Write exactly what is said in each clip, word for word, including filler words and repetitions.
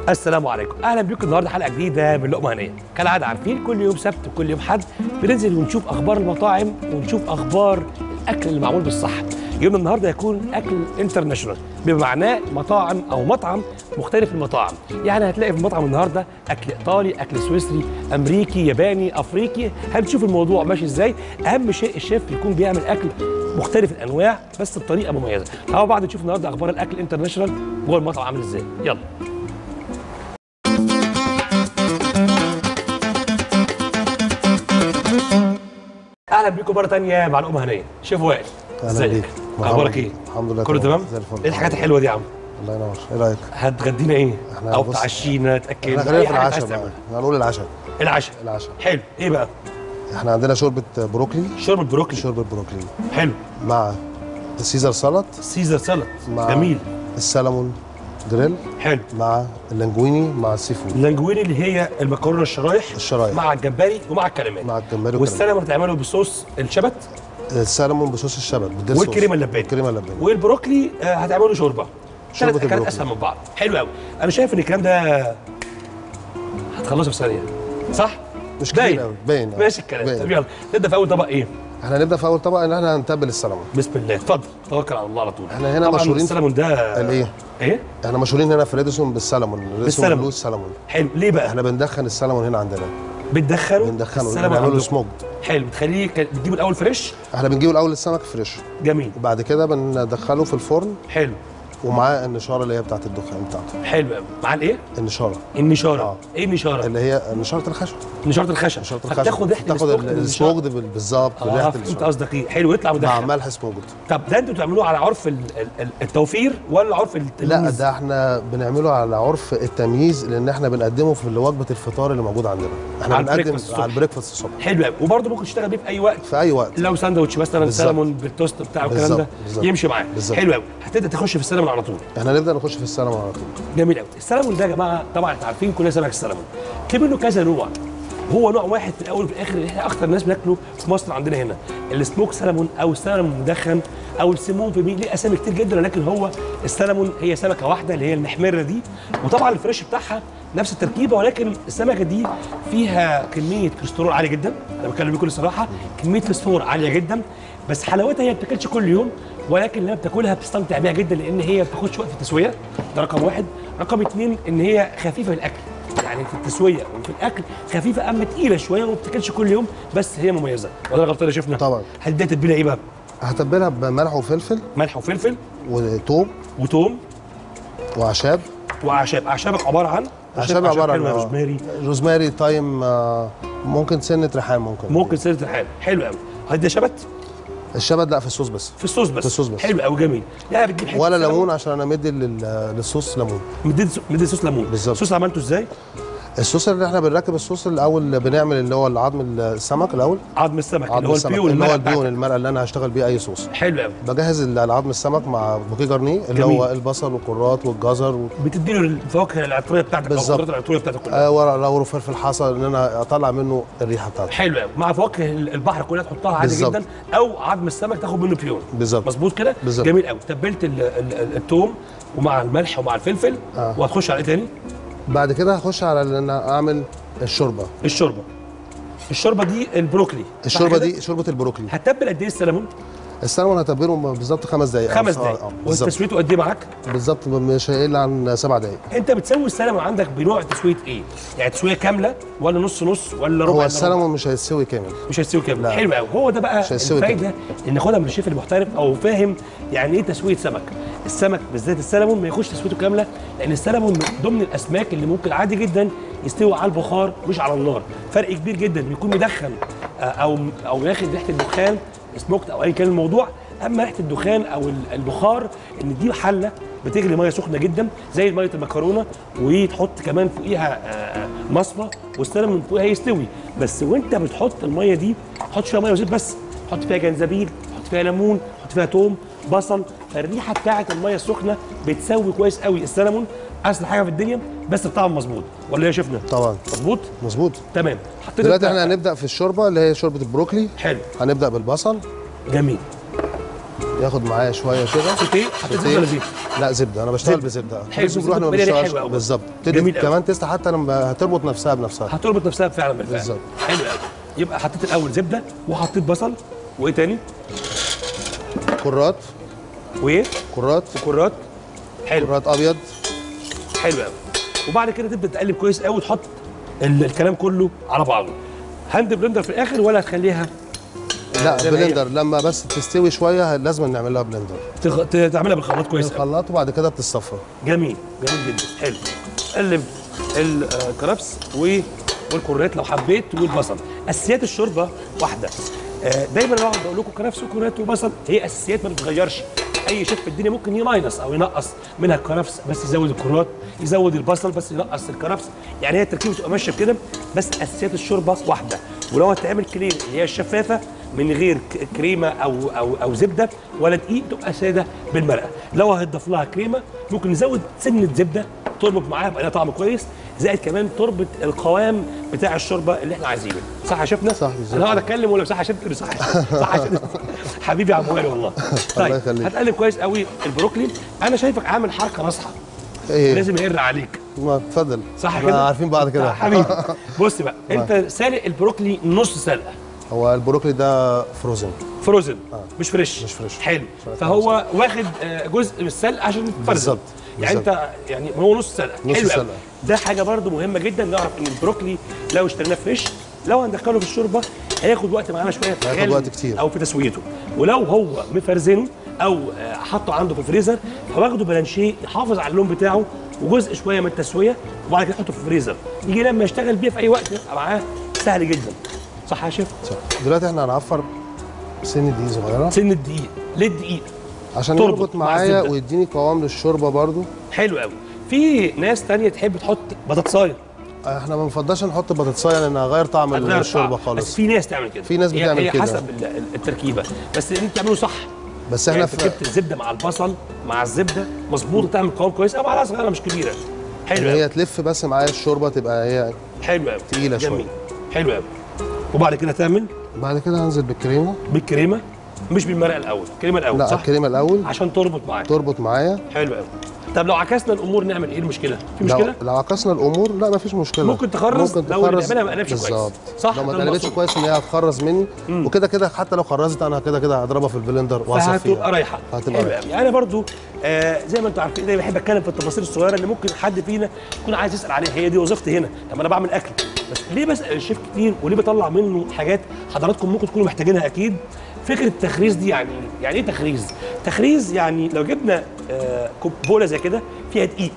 السلام عليكم، اهلا بيكم النهارده حلقه جديده من لقمه هنيه. كالعاده عارفين كل يوم سبت وكل يوم حد بننزل ونشوف اخبار المطاعم ونشوف اخبار الاكل اللي معمول بالصح. يومنا النهارده يكون اكل انترناشونال بما معناه مطاعم او مطعم مختلف المطاعم، يعني هتلاقي في المطعم النهارده اكل ايطالي، اكل سويسري، امريكي، ياباني، افريقي، هنشوف الموضوع ماشي ازاي. اهم شيء الشيف يكون بيعمل اكل مختلف الانواع بس بطريقه مميزه. تعالوا بعض نشوف النهارده اخبار الاكل الانترناشونال جوه المطعم عامل ازاي. يلا. اهلا بيكم مره ثانيه مع لقمه هنيه. شيف وائل، ازيك؟ اخبارك ايه؟ الحمد لله كله تمام؟ زي الفل. ايه الحاجات الحلوه دي يا عم؟ الله ينور. ايه رايك؟ هتغدينا ايه؟ او تعشينا تاكلنا؟ احنا خلينا في العشاء بقى، هنقول العشاء. العشاء العشاء حلو. ايه بقى؟ احنا عندنا شوربه بروكلي. شوربه بروكلي. شوربه بروكلي حلو. مع السيزر سلطه. سيزر سلطه مع جميل. السلمون جريل. حلو. مع اللانجويني مع السي فود. اللانجويني اللي هي المكرونه الشرايح. الشرايح مع الجمبري ومع الكلامات. مع الجمبري والسلمون بتعمله بصوص الشبت. السلمون بصوص الشبت والكريمه اللباني. الكريمه اللباني. والبروكلي آه هتعمله شوربه. شوربه كانت البروكلي اسهل من بعض. حلو قوي. انا شايف ان الكلام ده هتخلصه في ثانيه صح؟ مش كتير قوي باين. ماشي الكلام. طب يلا نبدا في اول طبق. ايه؟ احنا هنبدا في اول طبق ان احنا هنتبل السلمون. بسم الله. اتفضل توكل على الله على طول. احنا هنا مشهورين السلمون ده الايه؟ ايه؟ احنا مشهورين هنا في ريدسون بالسلمون. بالسلمون. بلوز سلمون. حلو. ليه بقى؟ احنا بندخن السلمون هنا عندنا. بتدخله؟ بندخنه بنعمله له سموكد. حلو. بتخليه بتجيبه الاول فريش؟ احنا بنجيبه الاول السمك فريش. جميل. وبعد كده بندخله في الفرن. حلو. ومعاه النشاره اللي هي بتاعت الدخان بتاعته. حلو قوي. مع الايه؟ النشاره. النشاره. اه. ايه النشاره؟ اللي هي نشاره الخشب. نشاره الخشب. نشاره الخشب. بتاخد ريحه بتاخد السموكد بالظبط. اه ريحه انت قصدك ايه؟ حلو. يطلع مدخن مع ملح سموكد. طب ده انتوا بتعملوه على عرف التوفير ولا عرف التمييز؟ لا ده احنا بنعمله على عرف التمييز لان احنا بنقدمه في وجبه الفطار اللي موجود عندنا. احنا على بنقدم على البريكفاست الصبح. حلو قوي. وبرده ممكن تشتغل بيه في اي وقت. في اي وقت. لو ساندوتش مثلا سلمون بالتوست بتاعه الكلام ده بالزبط. يمشي معاه. بالزبط. حلو قوي. هتبدا تخش في السلمون على طول. احنا نبدا نخش في السلمون على طول. جميل قوي. السلمون ده يا جماعه طبعا انتوا عارفين كلنا سمك السلمون. في منه كذا نوع. هو نوع واحد في الاول وفي الاخر احنا اكتر ناس بناكله في مصر عندنا هنا السموك سلمون او السلمون المدخن او السمون في مين. ليه اسامي كتير جدا ولكن هو السلمون هي سمكه واحده اللي هي المحمره دي. وطبعا الفريش بتاعها نفس التركيبه ولكن السمكه دي فيها كميه كوليسترول عاليه جدا. انا بتكلم بكل صراحه كميه فوسفور عاليه جدا. بس حلاوتها هي ما بتاكلش كل يوم ولكن لما بتاكلها بتستمتع بيها جدا لان هي ما بتاخدش وقت في التسويه. ده رقم واحد. رقم اثنين ان هي خفيفه في الاكل. يعني في التسويه وفي الاكل خفيفه اما تقيله شويه وما بتاكلش كل يوم بس هي مميزه. ولا انا غلطان يا شفنا؟ طبعا. هتديها تتبيله ايه بقى؟ هتبلها بملح وفلفل. ملح وفلفل وتوم. وتوم واعشاب. واعشاب. اعشابك عباره عن اعشاب عباره عن روزماري. روزماري تايم ممكن سنه ريحان ممكن ممكن سنه ريحان. حلو قوي. هدي شبت؟ الشبت لا في الصوص بس. في الصوص بس. في الصوص بس. حلو قوي جميل. يعني بتجيب حته ولا ليمون عشان انا مدي للصوص ليمون. مدي مدي صوص ليمون. بالظبط. الصوص عملته ازاي؟ الصوص اللي احنا بنركب الصوص الاول بنعمل اللي هو العظم السمك الاول. عظم السمك عظم اللي هو البيون اللي هو البيون المرقه اللي انا هشتغل بيه اي صوص. حلو قوي. بجهز العظم السمك مع بوكيه جرنيه اللي جميل. هو البصل والكرات والجزر و... بتديله الفواكه العطريه بتاعتك او الخضروات العطريه بتاعتك كلها. آه ورق لورا وفلفل حصى ان انا اطلع منه الريحه بتاعته. حلو قوي. مع فواكه البحر كلها تحطها عادي بالزبط. جدا او عظم السمك تاخد منه بيون. بالظبط. مظبوط كده؟ جميل قوي. تبلت الثوم ومع الملح ومع الفلفل. آه. وهتخش على ايه تاني؟ بعد كده هخش على ان انا اعمل الشوربه. الشوربه. الشوربه دي البروكلي. الشوربه دي شوربه البروكلي. هتتبل قد ايه السلمون؟ السلمون هتبله بالظبط خمس دقائق. خمس دقائق. اه وتسويته قد ايه معاك؟ بالظبط مش هيقل عن سبع دقائق. انت بتسوي السلمون عندك بنوع تسويه ايه؟ يعني تسويه كامله ولا نص نص ولا ربع؟ هو السلمون مش هيستوي كامل. مش هيستوي كامل. حلو قوي. هو ده بقى الفايده ان ناخدها من الشيف المحترف او فاهم يعني ايه تسويه سمك. السمك بالذات السلمون ما يخش تسويته كامله لان السلمون من ضمن الاسماك اللي ممكن عادي جدا يستوي على البخار مش على النار. فرق كبير جدا بيكون مدخن او او ياخد ريحه الدخان سموكت او اي كان الموضوع. اما ريحه الدخان او البخار ان دي حله بتغلي ميه سخنه جدا زي ميه المكرونه وتحط كمان فوقيها مصفى والسلمون من فوقها يستوي. بس وانت بتحط الميه دي حط فيها ميه وزيت بس. حط فيها جنزبيل، حط فيها ليمون، حط فيها توم، بصل. فالريحه بتاعه الميه السخنه بتسوي كويس قوي السلمون. اسهل حاجه في الدنيا بس بطعم مظبوط. ولا ايه يا شيفنا؟ طبعا مظبوط مظبوط. تمام. دلوقتي احنا هنبدا في الشوربه اللي هي شوربه البروكلي. حلو. هنبدا بالبصل. جميل. ياخد معايا شويه كده. سوتيه حطيت زبده ولا زيت؟ لا زبده، انا بشتغل بزبده. حلو، بنروح ما بنشتغلش بالظبط. تدي كمان تيست حتى لما هتربط نفسها بنفسها. هتربط نفسها فعلا بالفعل. بالظبط. حلو قوي. يبقى حطيت الاول زبده وحطيت بصل وايه تاني؟ كرات. وايه؟ كرات. وكرات. حلو. كرات ابيض. حلو قوي. وبعد كده تبدا تقلب كويس قوي وتحط الكلام كله على بعضه. هاند بلندر في الاخر ولا هتخليها؟ لا بلندر، لما بس تستوي شويه لازم نعمل لها بلندر. تخ... تعملها بالخلاط كويس قوي. بالخلاط وبعد كده بتصفى. جميل جميل جدا. حلو. قلب الكرفس والكرات لو حبيت والبصل. اساسيات الشوربه واحده. دايما انا بقعد اقول لكم كرفس وكرات وبصل هي اساسيات ما بتتغيرش. اي شيف في الدنيا ممكن يماينس او ينقص منها الكرفس بس يزود الكرات، يزود البصل بس ينقص الكرفس، يعني هي التركيبه بتبقى ماشيه بكده، بس اساسيات الشوربه واحده. ولو هتعمل كلير اللي هي الشفافه من غير كريمه او او او زبده ولا دقيق تبقى ساده بالمرقه. لو هتضيف لها كريمه ممكن نزود سنه زبده تربط معاها يبقى لها طعم كويس، زائد كمان تربط القوام بتاع الشوربه اللي احنا عايزينه. صح يا شيفنا؟ صح بالظبط. انا هقعد اتكلم ولا صح يا شيف؟ صح يا شيف. صح يا شيف. حبيبي يا عم وائل والله. طيب هتقلب كويس قوي البروكلي. انا شايفك عامل حركه ناصحه. ايه؟ لازم يقر عليك. اتفضل. صح كده؟ عارفين بعض كده. حبيبي بص بقى، انت سالق البروكلي نص سلقه. هو البروكلي ده فروزن. فروزن آه. مش فريش. مش فريش. حلو. فهو واخد جزء من السلق عشان يتفرزن. بالظبط. يعني انت يعني هو نص سلقه. نص حلو سلقه. ده حاجه برده مهمه جدا، نعرف ان البروكلي لو اشتريناه فريش لو هندخله في الشوربه هياخد وقت معانا شويه في هياخد وقت كتير او في تسويته. ولو هو مفرزنه او حاطه عنده في الفريزر فواخده بلانشيه يحافظ على اللون بتاعه وجزء شويه من التسويه وبعد كده يحطه في الفريزر يجي لما يشتغل بيه في اي وقت يبقى معاه سهل جدا. صح يا شيف؟ صح. دلوقتي احنا هنعفر سن دقيق صغيره. سن الدقيق. ليه الدقيق؟ عشان يربط معايا ويديني قوام للشوربه برده. حلو قوي. في ناس ثانيه تحب تحط بطاطسايه. احنا ما بنفضلش نحط بطاطسايه لانها غير طعم الشوربه خالص. بس في ناس تعمل كده. في ناس بتعمل هي كده. حسب التركيبه، بس انت تعمله صح. بس احنا يعني في جبت الزبده مع البصل مع الزبده مظبوط تعمل قوام كويس او معلقه صغيره مش كبيره. حلو هي تلف بس معايا الشوربه تبقى هي حلو قوي تقيله شويه. حلو قوي. وبعد كده تعمل بعد كده هنزل بالكريمه. بالكريمه مش بالمرقه الاول، الكريمه الاول. لا صح؟ الكريمه الاول عشان تربط معايا. تربط معايا. حلو قوي. طب لو عكسنا الامور نعمل ايه المشكله؟ في مشكله؟ لو, لو عكسنا الامور لا مفيش مشكله. ممكن تخرز ممكن لو اللي بنعملها ما قلبش كويس. بالظبط. صح. لو ما اتقلبتش كويس ان هي هتخرز مني مم. وكده كده حتى لو خرزت انا كده كده هضربها في البلندر وهصفيها. فهتبقى رايحه. هتبقى رايحه. يعني انا برضو آه زي ما انتم عارفين دايما بحب اتكلم في التفاصيل الصغيره اللي ممكن حد فينا يكون عايز يسال عليها. هي دي وظيفتي هنا. طب انا بعمل اكل بس ليه بسال الشيف كتير وليه بطلع منه حاجات حضراتكم ممكن تكونوا محتاجينها اكيد. فكره التخريز دي يعني يعني ايه تخريز؟ تخريز يعني لو جبنا آه بوله زي كده فيها دقيق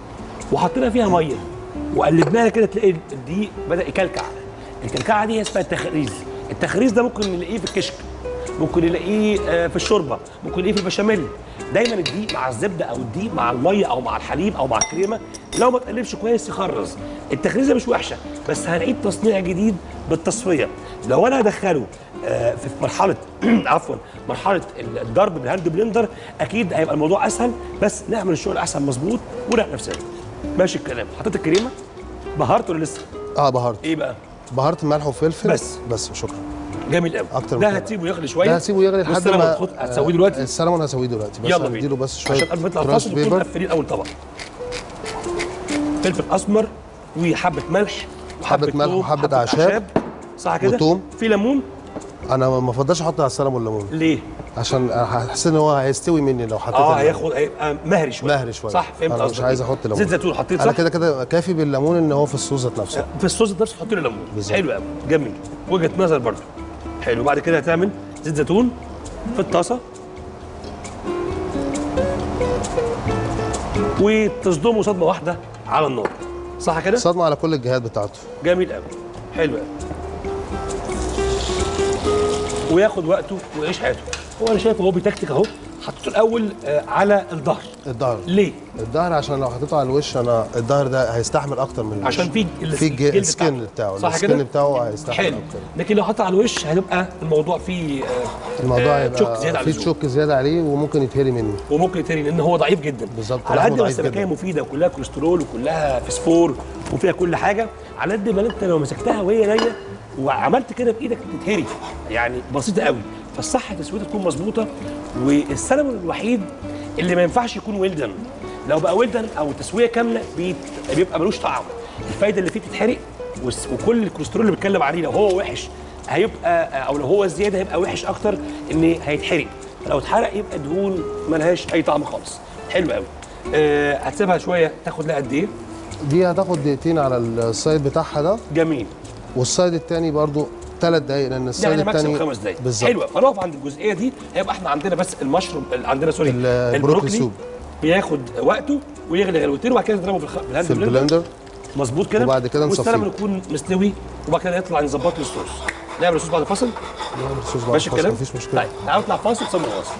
وحطينا فيها ميه وقلبناها كده تلاقي الدقيق بدا يكلكع. الكلكعه دي اسمها التخريز. التخريز ده ممكن نلاقيه في الكشك، ممكن نلاقيه آه في الشوربه، ممكن نلاقيه في البشاميل. دايما الدقيق مع الزبده او الدقيق مع الميه او مع الحليب او مع الكريمه لو ما تقلبش كويس يخرز. التخريزه مش وحشه بس هنعيد تصنيع جديد بالتصفيه. لو انا هدخله آه في مرحله عفوا مرحله الضرب بالهاند بلندر اكيد هيبقى الموضوع اسهل، بس نعمل الشغل احسن مظبوط ونريح نفسنا. ماشي الكلام. حطيت الكريمه بهرت ولا لسه؟ اه بهرت. ايه بقى؟ بهرت ملح وفلفل بس بس شكرا. جميل قوي. اكتر ده هتسيبه يغلي شويه. ده هتسيبه يغلي لحد ما هتسويه دلوقتي. السلمون هسويه دلوقتي بس يلا هنديله بس شويه عشان قبل ما يطلع الفاصل نكون مقفلين اول طبق. فلفل اسمر وحبه ملح وحبه ملح وحبه اعشاب. صح كده؟ وتوم. في ليمون. انا ما بفضلش احط على السلمون ليمون. ليه؟ عشان هحس ان هو هيستوي مني لو حطيت اه هياخد هيبقى مهري شويه. مهري شويه. صح فهمت قصدك. انا مش عايز احط ليمون. زيت زيتون حطيت صح؟ انا كده كده كافي بالليمون ان هو في الصوص ذات نفسه. في الصوص ذات نفسه حط له ليمون. حلو قوي جميل. وجهه نظر برضه. حلو. بعد كده هتعمل زيت زيتون في الطاسه وتصدمه صدمه واحده على النار. صح كده؟ صدمه على كل الجهات بتاعته. جميل قوي. حلو قوي. وياخد وقته ويعيش حياته. هو انا شايف هو بيتكتك اهو. حطيته الاول على الظهر. الظهر ليه؟ الظهر عشان لو حطيته على الوش انا الظهر ده هيستحمل اكتر من الوش. عشان في في السكن بتاعه. صح السكن كده؟ بتاعه هيستحمل حلو. اكتر. لكن لو حطه على الوش هيبقى الموضوع فيه الموضوع هيبقى تشوك زياده عليه. في تشوك زياده عليه وممكن يتهري منه. وممكن يتهري لان هو ضعيف جدا. بالظبط. على قد ما السمكيه مفيده وكلها كوليسترول وكلها فسفور وفيها كل حاجه، على قد ما انت لو مسكتها وهي نيه وعملت كده بايدك تتهري، يعني بسيطه قوي. فالصح تسويته تكون مظبوطه. والسلمون الوحيد اللي ما ينفعش يكون ويلدن، لو بقى ويلدن او تسويه كامله بيت... بيبقى ملوش طعم، الفايده اللي فيه بتتحرق، وكل الكوليسترول اللي بتكلم عليه لو هو وحش هيبقى، او لو هو زياده هيبقى وحش اكتر ان هيتحرق، لو اتحرق يبقى دهون ملهاش اي طعم خالص. حلو قوي. أه هتسيبها شويه تاخد لها قد ايه؟ دي هتاخد دقيقتين على السايد بتاعها ده. جميل. والسايد الثاني برضو ثلاث دقايق، لان السايد يعني الثاني خمس دقايق بالظبط. حلوه. فنقف عند الجزئيه دي، هيبقى احنا عندنا بس المشروم عندنا سوري البروكلي سوب بياخد وقته ويغلي غلوتين وبعد كده نضربه في الهاند في البلندر مظبوط كده، وبعد كده نصفيه والسلمون يكون مستوي وبعد كده نطلع نظبط له الصوص. نعمل الصوص بعد الفاصل؟ نعمل الصوص بعد ماشي الكلام؟ مفيش مشكله. طيب تعالوا نطلع فاصل ثم نواصل.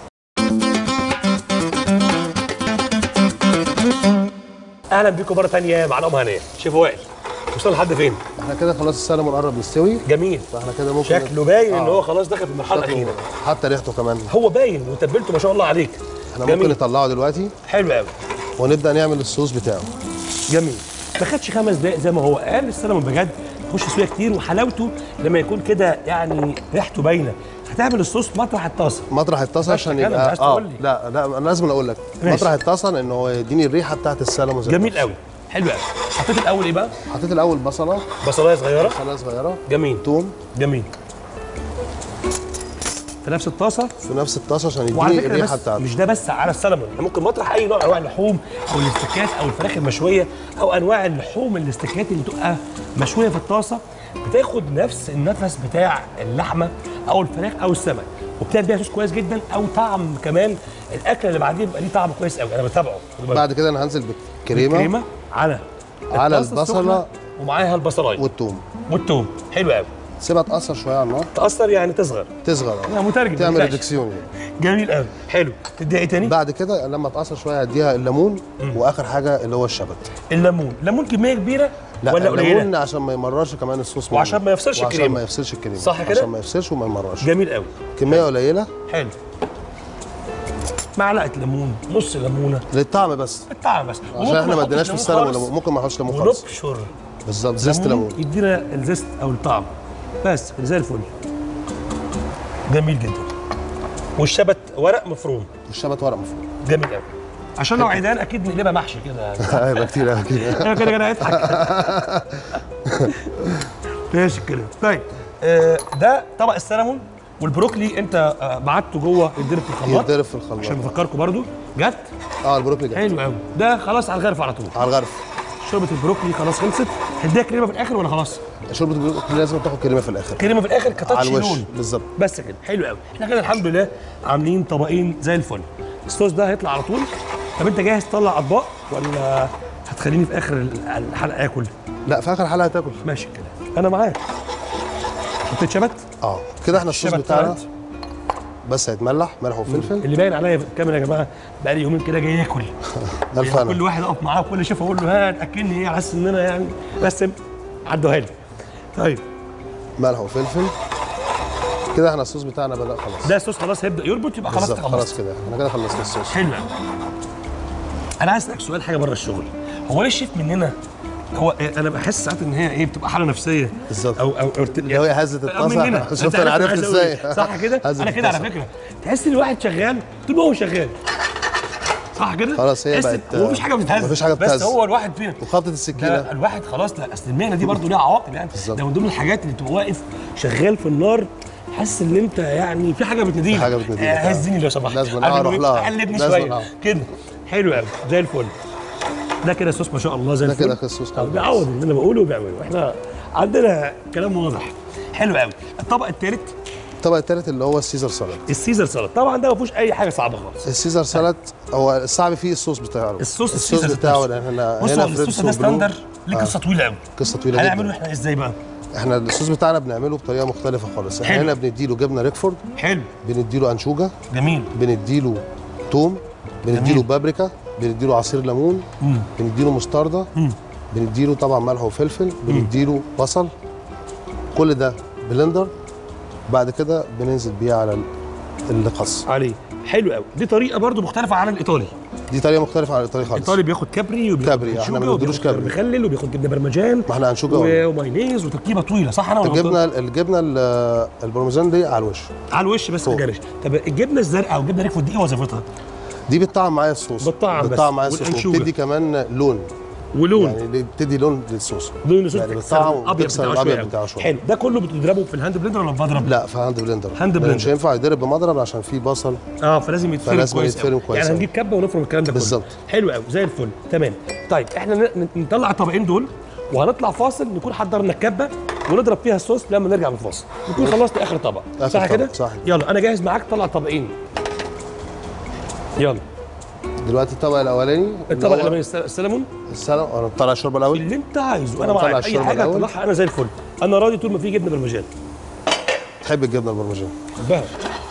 اهلا بيكم مره ثانيه مع الام هنيه. شيف وائل وصلنا لحد فين؟ احنا كده خلاص السلمون قرب يستوي. جميل. فاحنا كده ممكن شكله باين آه. ان هو خلاص دخل في المرحله الاخيره، حتى ريحته كمان هو باين وتبلته ما شاء الله عليك. احنا جميل. ممكن نطلعه دلوقتي. حلو قوي. ونبدا نعمل الصوص بتاعه. جميل. ما خدش خمس دقائق زي ما هو قال. السلمون بجد يخش تسويه كتير، وحلاوته لما يكون كده يعني ريحته باينه. هتعمل الصوص مطرح الطاسه. مطرح الطاسه عشان يبقى اه لا لا انا لازم اقول لك مطرح الطاسه لان هو يديني الريحه بتاعت السلمون. جميل قوي. حلو قوي. حطيت الاول ايه بقى؟ حطيت الاول بصله. بصلايه صغيره. بصلايه صغيره. جميل. توم. جميل. في نفس الطاسه. في نفس الطاسه عشان يديني الريحه بتاعته. مش ده بس على السلمون، ممكن مطرح اي نوع انواع اللحوم او الاستكات او الفراخ المشويه او انواع اللحوم الاستكات اللي تبقى مشويه في الطاسه، بتاخد نفس النفس بتاع اللحمه او الفراخ او السمك، وبتعمل بيها صوص كويس جدا، او طعم كمان الاكل اللي بعديه بيبقى ليه طعم كويس قوي. انا بتابعه. بعد كده انا هنزل بالكريمه. الكريمه على على البصله ومعاها البصلايه والثوم. والثوم. حلو قوي. سيبها تأثر شويه على النار. تأثر يعني تصغر. تصغر انا مترجم. تعمل ريدكسيون يعني. جميل قوي. حلو. تديها ايه تاني؟ بعد كده لما تأثر شويه هديها الليمون. مم. واخر حاجه اللي هو الشبت. الليمون، ليمون كميه كبيره لا ولا قليله؟ الليمون عشان ما يمررش كمان الصوص، وعشان ما يفصلش الكريمه. وعشان ما يفصلش الكريمه. صح كده؟ عشان ما يفصلش وما يمررش. جميل قوي. كميه قليله. حلو. معلقه ليمون، نص ليمونه للطعم بس. الطعم بس. عشان احنا ما اديناش في السلمون، ممكن ما نحطش ليمون خالص. ونبشر بالظبط زيت ليمون يدينا الزيت او الطعم بس زي الفل. جميل جدا. والشبت ورق مفروم. والشبت ورق مفروم. جميل قوي. عشان لو عيدان اكيد نقلبها محشي كده. هيبقى كتير قوي كده. انا كده كده هيضحك. ماشي الكلام. طيب آه ده طبق السلمون والبروكلي انت آه بعته جوه يتضرب في الخلاط. يتضرب في الخلاط عشان بفكركم برضو جت. اه البروكلي جت. حلو قوي. ده خلاص على الغرف على طول. على الغرف. شوربه البروكلي خلاص خلصت. هديها كريمه في الاخر ولا خلاص؟ شوربه البروكلي لازم تاخد كريمه في الاخر. كريمه في الاخر كتاتش لون. بالظبط. بس كده. حلو قوي. احنا كده الحمد لله عاملين طبقين زي الفل. الصوص ده هيطلع على طول. طب انت جاهز تطلع اطباق ولا هتخليني في اخر الحلقه اكل؟ لا في اخر الحلقه هتاكل. ماشي كده. انا معاك. حطيت شبت؟ اه كده احنا الصوص بتاعنا بس هيتملح ملح وفلفل. اللي باين عليا في الكاميرا يا جماعه بقى لي يومين كده جاي اكل. يعني كل واحد اقف معاه وكل شيف اقول له هات اكلني ايه، حاسس ان انا يعني بس عدوها لي. طيب ملح وفلفل كده احنا الصوص بتاعنا بدأ خلاص. ده الصوص خلاص هيبدا يربط يبقى خلاص خلاص. خلاص كده احنا كده خلصنا الصوص. حلو. انا عايز اسالك سؤال حاجه بره الشغل. هو ليه الشيف مننا هو انا بحس ساعات ان هي ايه بتبقى حاله نفسيه بالظبط او او اللي هو هزه الطاسه. شفت انا عرفت ازاي صح كده؟ انا كده على فكره تحس ان الواحد شغال طول ما هو شغال صح كده؟ خلاص هي بقت مفيش حاجه بتتهز. مفيش حاجه بتتهز بس هو الواحد فينا وخبطه السكينه الواحد خلاص. لا اصل المهنه دي برضه ليها عواقب يعني. ده من ضمن الحاجات اللي تبقى واقف شغال في النار حاسس ان انت يعني في حاجه بتناديك. حاجه بتناديك. هزني لو سمحت. لازم اروح لها. قلبني شويه كده. حلو قوي زي الفل. ده كده الصوص ما شاء الله زي الفل. ده كده الصوص بيعوض اللي انا بقوله وبيعمله. احنا عندنا كلام واضح. حلو قوي. الطبق الثالث. الطبق الثالث اللي هو السيزر سالاد. السيزر سالاد طبعا ده ما فيهوش اي حاجه صعبه خالص. السيزر سالاد هو الصعب فيه الصوص بتاعه. الصوص الصوص بتاعه لان احنا هنا في الصوص ده ستاندر ليه قصه طويله قوي. قصه طويله جدا. هنعمله احنا ازاي بقى؟ احنا الصوص بتاعنا بنعمله بطريقه مختلفه خالص. احنا هنا بنديله جبنه ريكفورد. حلو. بنديله انشوجه. جميل. بنديله توم. بنديله بابريكا. بنديله عصير ليمون. بنديله مستردة. بنديله طبعا ملح وفلفل. بنديله بصل. كل ده بلندر. بعد كده بننزل بيه على الخس عليه. حلو قوي. دي طريقه برضو مختلفه عن الايطالي. دي طريقه مختلفه عن الايطالي خالص. الايطالي بياخد كابري وبياخد كابري، احنا ما بنديلوش كابري، مخلل وبياخد جبنه برمجان، ما احنا هنشوكه و- ومايونيز وتركيبه طويله، صح انا ولا الجبنه الجبنه ال- البرمجان دي على الوش على الوش بس ما تجريش. طب الجبنه الزرقاء او الجبنه ريكفورد دي ايه وظيفتها؟ دي بتطعم معايا الصوص، بتطعم بس. بتطعم معايا الصوص والأنشوجة. وبتدي كمان لون، ولون يعني بتدي لون للصوص، لون الصوص يعني بتكسر بتطعم الابيض وبتكسر بتاعه الابيض شويه. بتاعه شويه. حلو. ده كله بتضربه في الهاند بلندر ولا بضرب؟ لا في هاند بلندر. هاند بلندر. مش هينفع يضرب بمضرب عشان فيه بصل. اه فلازم يتفرم فلازم كويس يتفرم أوي. كويس يعني أوي. هنجيب كبه ونفرم الكلام ده كله. بالظبط. حلو قوي زي الفل. تمام. طيب احنا ن- ن- نطلع الطبقين دول وهنطلع فاصل، نكون حضرنا الكبه ونضرب فيها الصوص لما نرجع من الفاصل، نكون خلصنا اخر طبق. آخر صح طبق، كده؟ صح. يلا انا جاهز معاك، طلع طبقين. يلا. دلوقتي الطبق الاولاني الطبق الاولاني الس- السلمون السلام. انا بطلع الشوربه الاول. اللي انت عايزه، انا نطلع معاك. اي الشوربة حاجه الأول. هتطلعها انا زي الفل، انا راضي طول ما في جبنه برمجان. تحب الجبنه البرمجان؟ بحبها.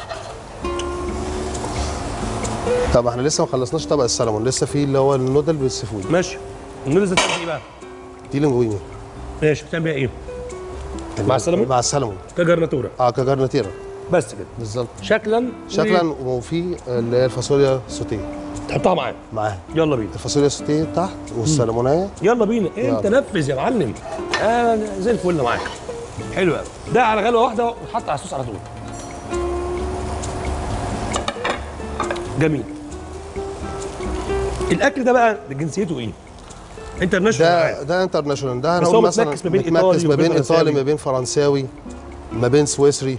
طب احنا لسه ما خلصناش طبق السلمون، لسه في اللي هو النودل بالسي فود. ماشي. النودلز ده بتعمل ايه بقى؟ دي لينجويني ماشي. بتعمل بيها ايه؟ مع السلمون؟ مع السلمون كجرناتوره اه كجرناتيرا بس كده. بالظبط. شكلا شكلا. وفي اللي هي الفاصوليا سوتيه تحطها معايا. معاها. يلا بينا. الفاصوليا سوتيه تحت والسلمونيه. يلا بينا. يلا. انت نفذ يا معلم. انا زي الفل معاك. حلو قوي. ده على غلوه واحده وتحط على الصوص على طول. جميل. الاكل ده بقى جنسيته ايه؟ انترناشونال. ده ده انترناشونال. ده بس هنقول هو مثلا متمكس ما بين متمكس إيطالي ما بين وبين ايطالي فرنساوي. ما بين فرنساوي ما بين سويسري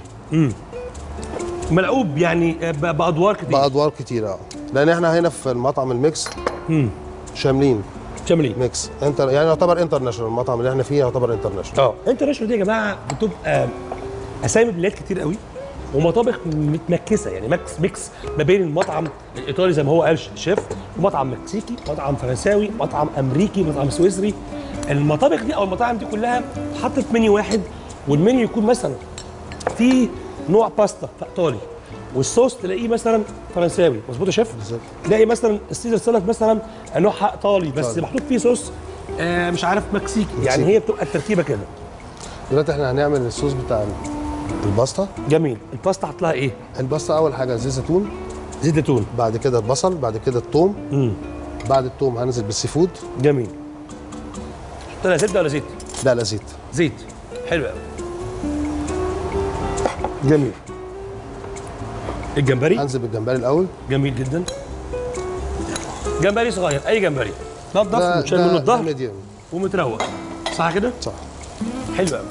ملعوب يعني ب- بادوار كتير. بادوار كتيره اه. لان احنا هنا في المطعم الميكس امم شاملين شاملين. ميكس انتر، يعني يعتبر انترناشونال. المطعم اللي احنا فيه يعتبر انترناشونال. اه انترناشونال دي يا جماعه بتبقى اسامي بلاد كتير قوي ومطابخ متمكسه، يعني ميكس ميكس ما بين المطعم الايطالي زي ما هو قال الشيف، ومطعم مكسيكي، مطعم فرنساوي، مطعم امريكي، مطعم سويسري. المطابخ دي او المطاعم دي كلها تحط في منيو واحد، والمنيو يكون مثلا في نوع باستا ايطالي والصوص تلاقيه مثلا فرنساوي. مظبوط يا شيف؟ بالظبط. تلاقي مثلا السيزر سالاد مثلا نوعها ايطالي بس إيطالي. محطوط فيه صوص آه مش عارف مكسيكي. يعني هي بتبقى التركيبه كده. دلوقتي احنا هنعمل الصوص بتاع الباستا. جميل. الباستا حط لها ايه؟ الباستا اول حاجه زيت زيتون، زيت زيتون. بعد كده البصل، بعد كده الثوم، امم بعد الثوم هنزل بالسي فود. جميل. حط لها زبده ولا زيت؟ لا لا زيت. زيت. حلو قوي. جميل. الجمبري. هنزل بالجمبري الاول. جميل جدا. جمبري صغير، اي جمبري نضف ده وتشال منه ده الظهر ميديوم. ومتروق، صح كده؟ صح. حلو قوي.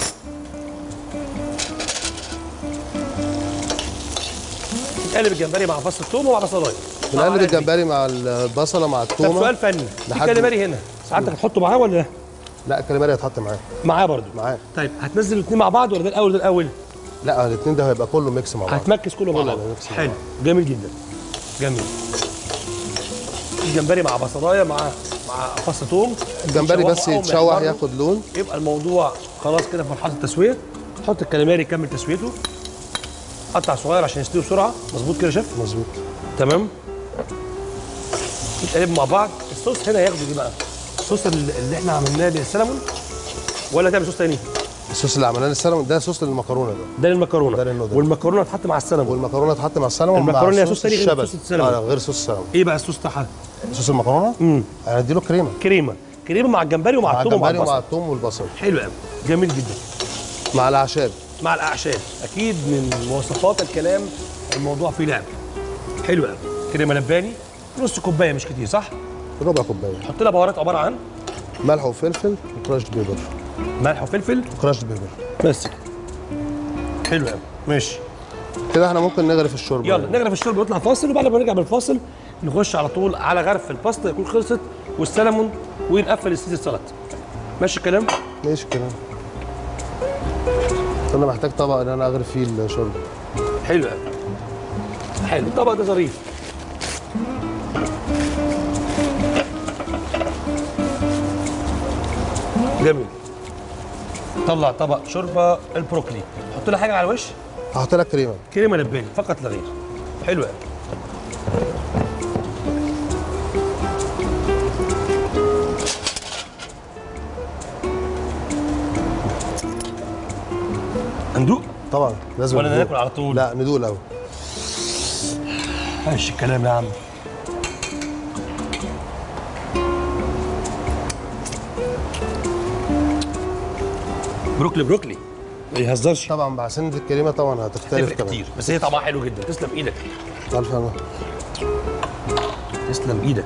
نقلب الجمبري مع فص الثوم ومع بصلايه. بنقلب الجمبري مع البصله مع طب الثومه. سؤال فني، لحد- الكاليماري هنا ساعتك هتحطه معاه ولا لا الكاليماري هيتحط معاه. معاه برضه؟ معاه. طيب هتنزل الاثنين مع بعض ولا ده الاول وده الاول؟ لا الاثنين ده هيبقى كله ميكس مع بعض. هتمكس كله مع كله بعض. ميكس مع حلو. بعض. جميل جدا. جميل. الجمبري مع بصلايه مع مع فص ثوم. الجمبري بس يتشوحوا أو يتشوح محمروا. ياخد لون. يبقى الموضوع خلاص كده في مرحله التسويه. حط الكاليماري يكمل تسويته. قطع صغير عشان يستوي بسرعه. مظبوط كده يا شيف؟ مظبوط. تمام. نتقلب مع بعض. الصوص هنا هياخده ايه بقى؟ الصوص اللي اللي احنا عملناه للسلمون ولا تعمل صوص تاني؟ الصوص اللي عملناه للسلمون ده صوص للمكرونه ده. ده للمكرونه. ده للنودل. والمكرونه هتحط مع السلمون. والمكرونه تحط مع السلمون. المكرونة مع ليها صوص تاني غير الشبت. صوص السلمون. اه غير صوص السلمون. ايه بقى الصوص بتاعها؟ صوص المكرونه امم هنديله كريمه. كريمه. كريمه مع الجمبري ومع مع الثوم ومع الجمبري ومع البصل. الثوم والبصل. حلو قوي. جميل جدا. مع الاعشاب. مع الاعشاب اكيد من مواصفات الكلام الموضوع فيه لعب. حلو قوي. كريمه لباني نص كوبايه مش كتير صح؟ ربع كوبايه. حط لها بهارات عباره عن ملح وفلفل وكراشد بيبر. ملح وفلفل وكراشد بيبر بس كده. حلو قوي. ماشي. كده احنا ممكن نغرف الشوربه. يلا نغرف الشرب ونطلع فاصل، وبعد ما نرجع من الفاصل نخش على طول على غرف الباستا يكون خلصت والسلمون ونقفل السيزر سلطه. ماشي الكلام؟ ماشي كده. انا محتاج طبق ان انا اغرف فيه الشوربه. حلو قوي. حلو الطبق ده ظريف. جميل. طلع طبق شوربه البروكلي، حط لها حاجه على الوش. هحط لك كريمه. كريمه لباني فقط لا غير. حلو قوي. هندوق طبعا لازم ولا ندوق. ناكل على طول؟ لا ندوق الاول. ماشي الكلام يا عم. بروكلي بروكلي ما يهزرش. طبعا مع سنه الكريمه طبعا هتختلف كمان كتير، بس هي طعمها حلو جدا. تسلم ايدك. الف هنا. تسلم ايدك.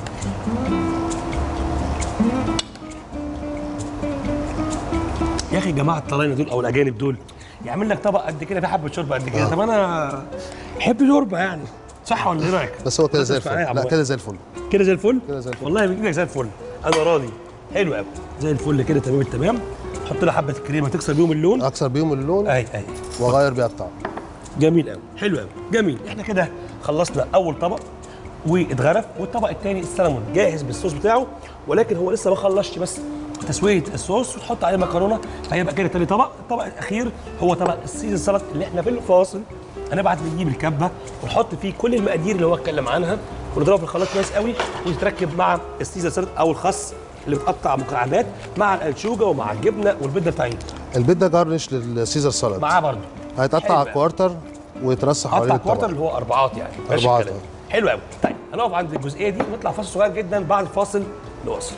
يا اخي الجماعه الطلاينه دول او الاجانب دول يعمل لك طبق قد كده، ده حبه شوربه قد كده. آه. طب انا احب شوربه يعني، صح ولا ايه رايك؟ بس هو كده زي الفل. لا كده زي الفل. كده زي الفل؟ كده زي الفل والله من ايدك زي الفل، انا راضي. حلو قوي زي الفل كده، تمام التمام. حط لها حبه الكريمه تكسر بيهم اللون. اكسر بيهم اللون. اي اي واغير بيها الطعم. جميل قوي، حلو قوي، جميل. احنا كده خلصنا اول طبق واتغرف، والطبق الثاني السلمون جاهز بالصوص بتاعه، ولكن هو لسه ما خلصش بس تسويه الصوص وتحط عليه مكرونه، فهيبقى كده تاني طبق. الطبق الاخير هو طبق السيزر سلطه اللي احنا في الفاصل هنبعت نجيب الكبه ونحط فيه كل المقادير اللي هو اتكلم عنها ونضربها في الخلاط كويس قوي، وتتركب مع السيزر سلطه او الخس اللي بتقطع مكعبات مع الانشوجه ومع الجبنه والبيضه بتاعتنا. البيض ده جارنش للسيزر سلطه معاه برضه هيتقطع على كوارتر ويترص حوالين الطبق. كوارتر اللي هو اربعات يعني. اربعات. حلو قوي. طيب هنقف عند الجزئيه دي ونطلع فاصل صغير جدا، بعد الفاصل نواصل.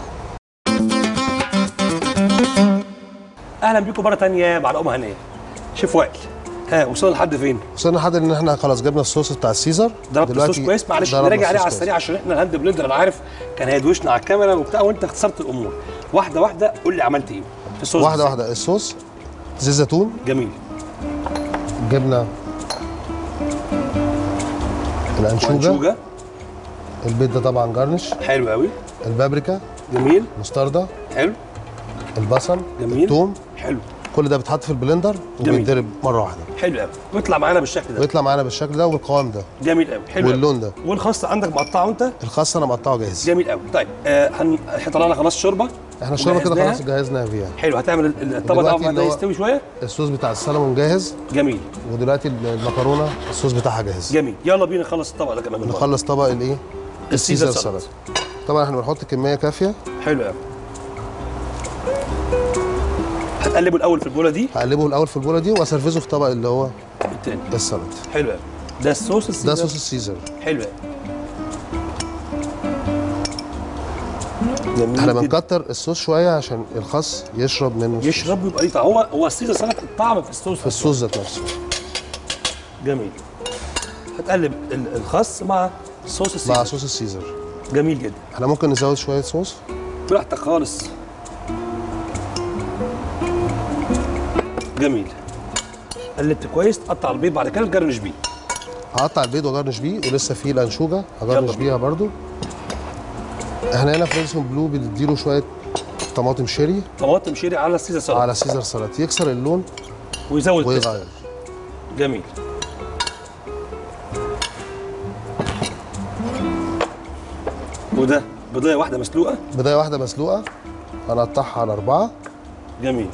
اهلا بيكم مره ثانيه مع لقمه هنيه. شيف وائل، ها وصلنا لحد فين؟ وصلنا لحد ان احنا خلاص جبنا الصوص بتاع السيزر. ضربت الصوص كويس. معلش نراجع عليه على السريع عشان احنا الهاند بلندر انا عارف كان هيدوشنا على الكاميرا وبتاع، وانت اختصرت الامور. واحده واحده قول لي عملت ايه في الصوص. واحده واحده. الصوص زيت زيتون. جميل. جبنه الانشوجه. البيض ده طبعا جارنش. حلو قوي. البابريكا. جميل. مستردة. حلو. البصل. جميل. الثوم. حلو. كل ده بيتحط في البلندر وبيتضرب مره واحده. حلو قوي. ويطلع معانا بالشكل ده. ويطلع معانا بالشكل ده والقوام ده. جميل قوي. حلو. واللون ده. والخس عندك مقطعه انت؟ الخس انا مقطعه جاهز. جميل قوي. طيب آه هن... احنا طلعنا خلاص شوربه. احنا الشوربه كده خلاص جهزناها فيها. حلو. هتعمل الطبق ده بعد ما يستوي شويه. الصوص بتاع السلمون جاهز. جميل. ودلوقتي المكرونه الصوص بتاعها جاهز. جميل. يلا بينا نخلص الطبق ده كمان. نخلص طبق الايه؟ السيزر سلطه. طبعا احنا بنحط كميه كافيه. حلو قوي. هتقلبه الاول في البوله دي. هقلبه الاول في البوله دي واسرفزه في طبق اللي هو الثاني السلطه. حلو قوي. ده الصوص السيزر. ده صوص السيزر. حلو قوي. جميل. احنا بنكتر الصوص شويه عشان الخس يشرب منه. يشرب ويبقى ليه طعم. هو هو السيزر سلطه الطعم في الصوص. في الصوص ذات نفسه. جميل. هتقلب الخس مع صوص السيزر. مع صوص السيزر. جميل جدا. احنا ممكن نزود شويه صوص براحتك خالص. جميل. قلبت كويس. تقطع البيض بعد كده تجرنش بيه. هقطع البيض واجرنش بيه، ولسه في الانشوجه هجرنش بيها برضو. احنا هنا في ريدسون بلو بنديله شويه طماطم شيري. طماطم شيري على السيزر سلطه. على السيزر سلطه يكسر اللون ويزود ويغير. جميل. وده بضايه واحده مسلوقه. بضايه واحده مسلوقه هنقطعها على اربعه. جميل.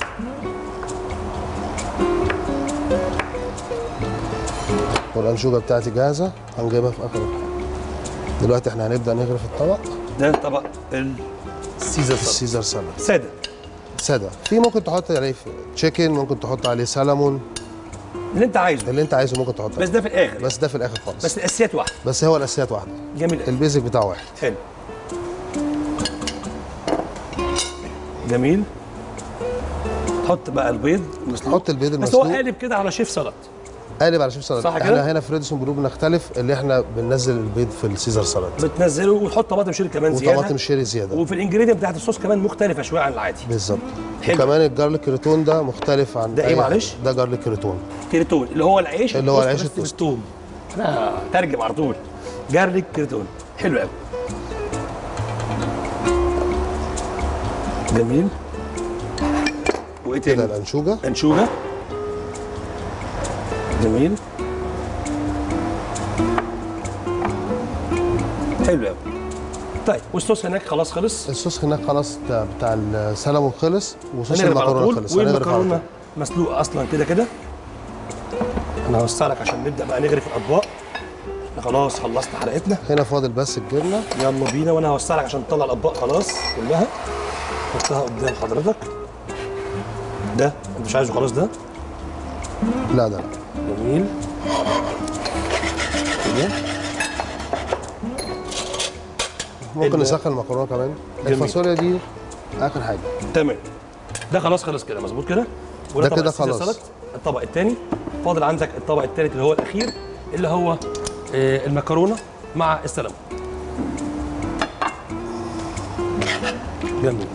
والانشوجه بتاعتي جاهزه هنجيبها في اخر الحلقه. دلوقتي احنا هنبدا نغرف الطبق. ده طبق السيزر سلطه. السيزر سلطه ساده. ساده. في ممكن تحط عليه تشيكن، ممكن تحط عليه سلمون، اللي انت عايزه. اللي انت عايزه ممكن تحط بس ده في الاخر. بس ده في الاخر خالص. بس الاساسيات واحده. بس هو الاساسيات واحده. جميل. البيزك بتاعه واحد. حلو. جميل. حط بقى البيض المسلوق. حط البيض بس المسلوق. هو قالب كده على شيف سلطه. قالب على شيف سلطه. صح كده؟ احنا هنا في ريدسون بلو بنختلف، اللي احنا بننزل البيض في السيزر سلطه. بتنزله وتحط طماطم شيري كمان زياده. وطماطم شيري زياده. وفي الانجريدينت بتاعت الصوص كمان مختلفه شويه عن العادي. بالظبط. وكمان الجارليك كريتون ده مختلف عن ده ايه معلش؟ ده جارليك كريتون. كريتون اللي هو العيش اللي هو العيش التوم. انا ترجم على طول. جارليك كريتون. حلو قوي. جميل. وايه تاني؟ كده الانشوجه. انشوجه. جميل. حلو قوي. طيب والصوص هناك خلاص خلص؟ الصوص هناك خلاص بتاع السلمون خلص، وصوص هنغرف المكرونه خلص. والمكرونه مسلوقه اصلا كده كده. انا هوسع لك عشان نبدا بقى نغرف الاطباق. احنا خلاص خلصنا حلقتنا. هنا فاضل بس الجبنه. يلا بينا. وانا هوسع لك عشان نطلع الاطباق خلاص كلها. حطها قدام حضرتك. ده انت مش عايزه خلاص ده؟ لا ده لا. جميل. الدنيا. ممكن ال- نسخن المكرونه كمان. جميل. الفاصوليا دي اخر حاجه. تمام. ده خلاص خلص كده مظبوط كده. ده كده السيزر خلاص. سلطة. الطبق الثاني فاضل عندك الطبق الثالث اللي هو الاخير اللي هو آه، المكرونه مع السلمون. جميل.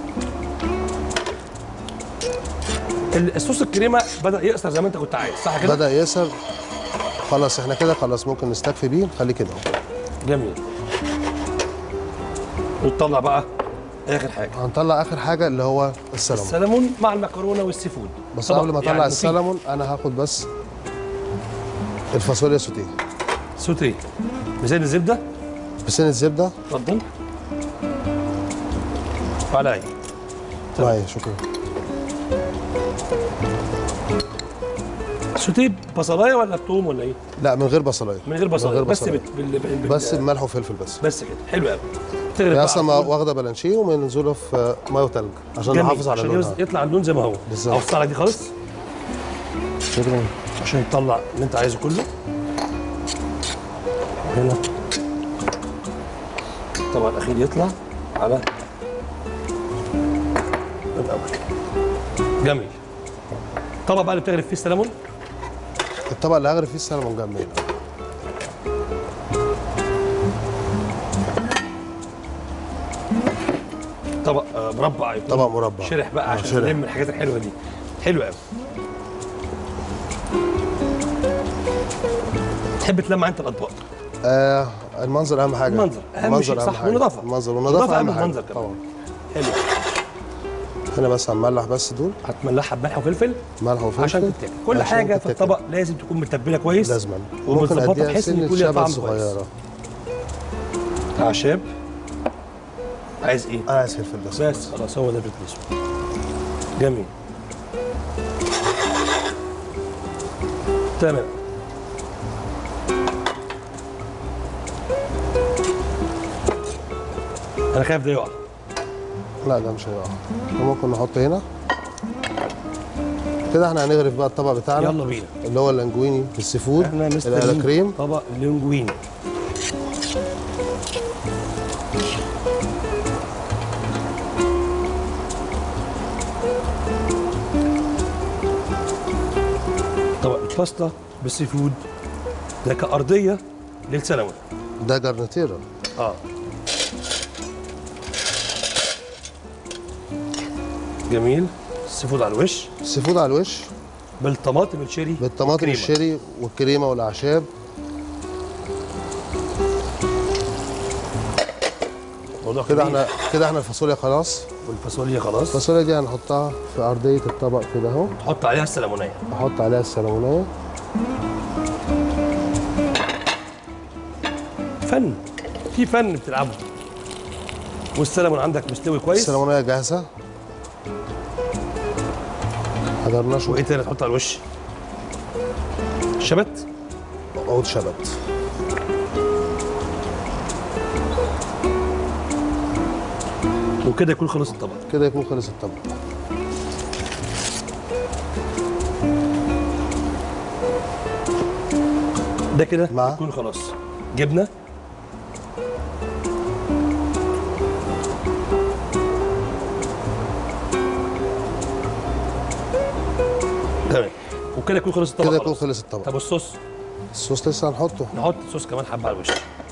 ال- الصوص الكريمه بدا يقصر زي ما انت كنت عايز صح كده؟ بدا يسر. خلاص احنا كده خلاص ممكن نستكفي بيه. خليه كده اهو. جميل. وتطلع بقى اخر حاجه هنطلع اخر حاجه اللي هو السلمون. السلمون مع المكرونه والسي فود. بس طبق قبل ما اطلع يعني السلمون انا هاخد بس الفاصوليا سوتيه سوتيه بزيت الزبده. بسن الزبده. اتفضل. وعلى معايا شكرا. سوتيه بصلايه ولا بثوم ولا ايه؟ لا من غير بصلايه. من غير بصلايه غير بس بصلاية. بت... بال... بال... بال... بس بملح وفلفل بس. بس كده حلو قوي. تغرف هي بقى اصلا على طول. واخده بلانشيه ومنزوله في ميه وتلج عشان جميل. نحافظ على عشان لونها. يطلع اللون زي ما هو. بالظبط. اوسع لك دي خالص شكرا. عشان تطلع اللي انت عايزه كله. هنا الطبق الاخير يطلع على الاول. جميل. طبق بقى اللي بتغرف فيه السلمون. الطبق اللي هغرف فيه السلمون جنبي هنا. طبق آه، مربع يكون طبق مربع. شرح بقى آه، عشان شرح. نلم الحاجات الحلوه دي. حلو قوي. تحب تلمع انت الاطباق. آه المنظر اهم حاجه. المنظر اهم شيء صح حاجة. والنظافه. المنظر والنظافه اهم حاجه المنظر كمان. طبعا. حلو. هنا بس هنملح بس دول هتملحها بملح وفلفل ملح وفلفل عشان تتاكل. كل عشان حاجه في تتاكل. الطبق لازم تكون متبله كويس. لازما. ممكن ومتظبطه اديها بحيث ان سنه يكون ليها شبت طعم كويس. صغيره. اعشاب. عايز ايه؟ انا عايز فلفل بس. بس خلاص هو ده الفلفل الاسود. جميل. تمام. انا خايف ده يقع. لا ده مش هيقع. ممكن نحط هنا كده. احنا هنغرف بقى الطبق بتاعنا يلا بينا. اللي هو اللانجويني بالسي فود. احنا مستنيين كريم. طبق لينجويني. طبق الباستا بالسي فود ده كأرضية للسلمون. ده جرناتيرا. اه جميل. السي فود على الوش السي فود على الوش بالطماطم الشيري بالطماطم والكريمة. الشيري والكريمه والاعشاب. موضوع كده كبير. احنا كده احنا الفاصوليا خلاص. والفاصوليا خلاص. الفاصوليا دي هنحطها في ارضيه الطبق كده اهو. حط عليها السلمونية. احط عليها السلمونيه. فن في فن بتلعبه. والسلمون عندك مستوي كويس. السلمونيه جاهزه. حضرنا شو وايه تاني تحط على الوش؟ شبت. عود شبت. وكده يكون خلص الطبق. كده يكون خلص الطبق. ده كده مع؟ يكون خلاص. جبنه. تمام. وكده يكون خلص الطبق. كده يكون خلاص. خلص الطبق. طب والصوص؟ الصوص لسه هنحطه. نحط صوص كمان حبه على الوش.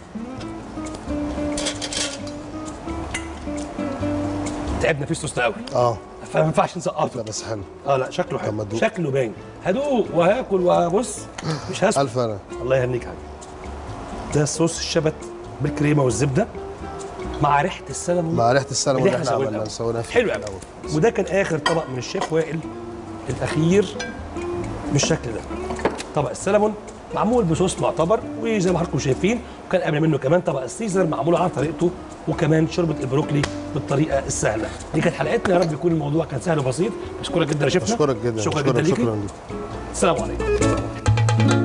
تعبنا فيه الصوص ده قوي. اه فما ينفعش نسقطه. لا بس حلو. اه لا شكله حلو. طب ما تدوق. شكله باين. هدوق وهاكل وهبص مش هسكت. الف انا. الله يهنيك يا حبيبي. ده الصوص الشبت بالكريمه والزبده مع ريحه السلمون. مع ريحه السلمون اللي اللي احنا احنا عملناها سويناها. سويناها في حلو قوي. الأول. وده كان اخر طبق من الشيف وائل الاخير بالشكل ده. طبق السلمون معمول بصوص معتبر وزي ما حضراتكم شايفين، وكان قبل منه كمان طبق السيزر معمول على طريقته، وكمان شوربه البروكلي بالطريقه السهله. دي كانت حلقتنا، يا رب يكون الموضوع كان سهل وبسيط. بشكرك جدا يا شيفنا. اشكرك جدا. شكرا جدا ليكي. شكرا ليك. السلام عليكم.